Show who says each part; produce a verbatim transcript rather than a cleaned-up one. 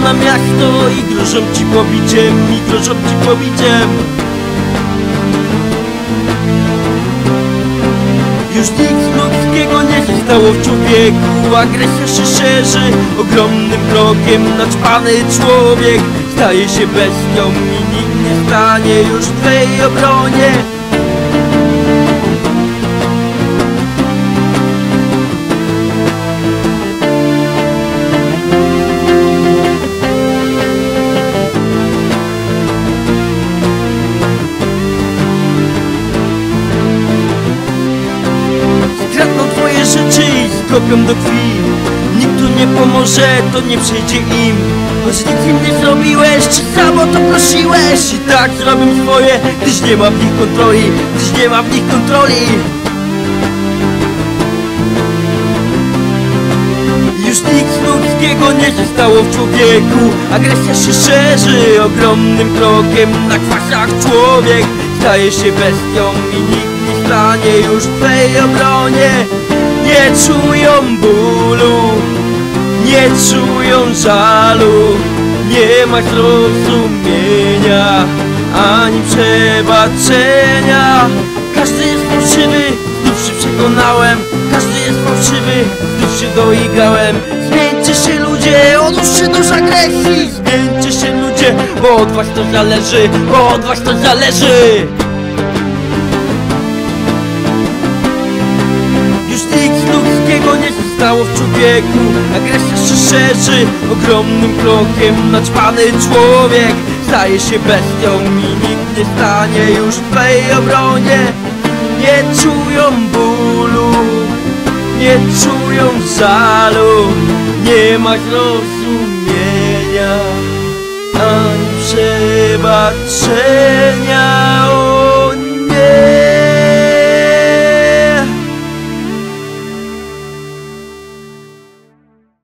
Speaker 1: na miasto i grożą ci pobiciem, i grożą ci pobiciem. Już nic ludzkiego nie zostało w człowieku. Agresja się szerzy ogromnym krokiem. Naćpany człowiek staje się bestią i nikt nie stanie już w twej obronie. Rzeczy i skopią do krwi. Nikt tu nie pomoże, to nie przyjdzie im. Choć nic im nie zrobiłeś, czy sam o to prosiłeś. I tak zrobią swoje, gdyż nie ma w nich kontroli, gdyż nie ma w nich kontroli. Już nic ludzkiego nie zostało w człowieku. Agresja się szerzy ogromnym krokiem. Na kwasach człowiek staje się bestią i nikt nie stanie już w twej obronie. Nie czują bólu, nie czują żalu, nie ma zrozumienia ani przebaczenia. Każdy jest fałszywy, znów się przekonałem. Każdy jest fałszywy, znów się doigałem. Zmieńcie się ludzie, odłóżcie nóż agresji. Zmieńcie się ludzie, bo od was to zależy, bo od was to zależy. Nie zostało w człowieku. Agresja się szerzy ogromnym krokiem. Naćpany człowiek staje się bestią i nikt nie stanie już w twej obronie. Nie czują bólu, nie czują żalu, nie ma zrozumienia ani przebaczenia.